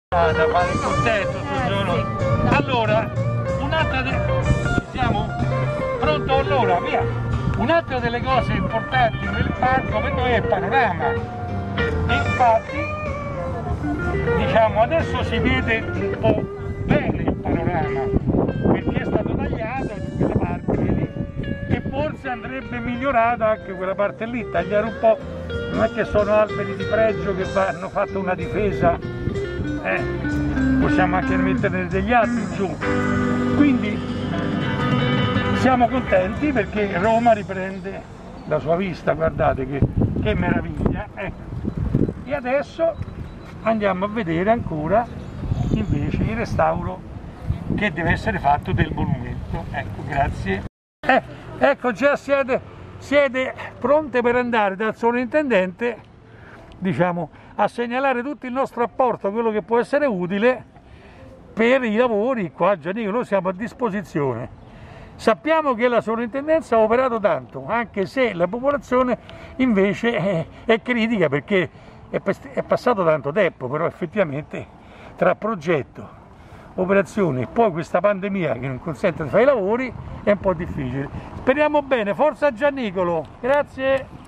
Da fare il contento sto giorno. Sì. Allora, un'altra ci siamo? Pronto allora, via! Un'altra delle cose importanti nel parco per noi è il panorama. Infatti, diciamo, adesso si vede un po' bene il panorama, perché è stato tagliato in quella parte, vedi? E forse andrebbe migliorata anche quella parte lì, tagliare un po', non è che sono alberi di pregio che hanno fatto una difesa. Possiamo anche metterne degli altri giù, quindi siamo contenti perché Roma riprende la sua vista, guardate che meraviglia, ecco. E adesso andiamo a vedere ancora invece il restauro che deve essere fatto del monumento, ecco, grazie. Ecco, già siete pronte per andare dal sovrintendente, diciamo, a segnalare tutto il nostro apporto, quello che può essere utile per i lavori qua a Gianicolo. Noi siamo a disposizione. Sappiamo che la sovrintendenza ha operato tanto, anche se la popolazione invece è critica perché è passato tanto tempo, però effettivamente tra progetto, operazioni e poi questa pandemia che non consente di fare i lavori è un po' difficile. Speriamo bene, forza Gianicolo, grazie!